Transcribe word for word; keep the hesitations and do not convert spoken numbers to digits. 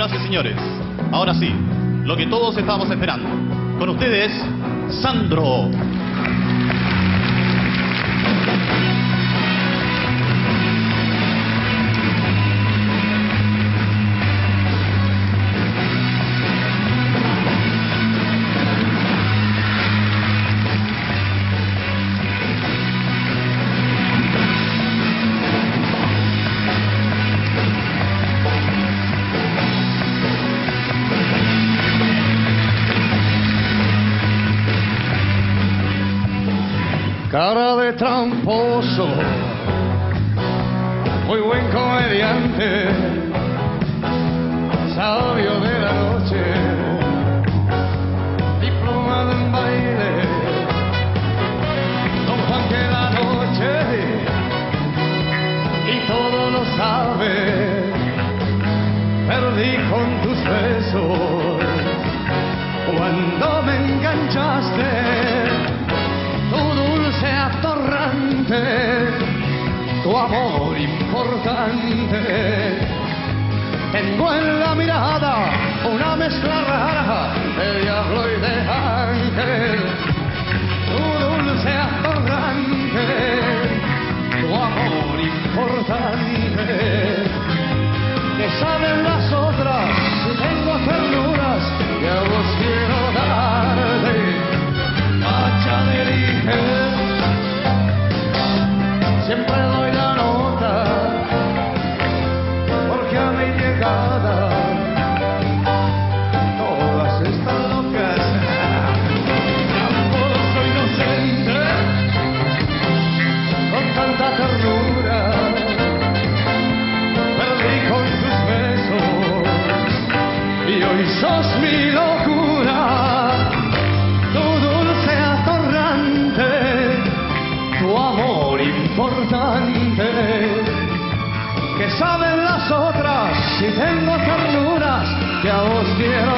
Señoras y señores, ahora sí, lo que todos estábamos esperando. Con ustedes, Sandro. Cara de tramposo, muy buen comediante, sabio de la noche, diplomado en baile, don Juan que la noche, y todo lo sabe, perdí con tus besos, cuando me enganchaste. Tu dulce atorrante, tu amor importante. Tengo en la mirada una mezcla rara de diablo y de ángel. Tu dulce atorrante, tu amor importante. Que saben las otras si tengo ternuras que a vos quiero darte. Macha de dije, siempre doy la nota, porque a mi llegada todas están locas. Tampoco soy inocente, con tanta ternura, perdí con tus besos, y hoy sos mi locura. Tu amor importante, que saben las otras si tengo ternuras que a vos quiero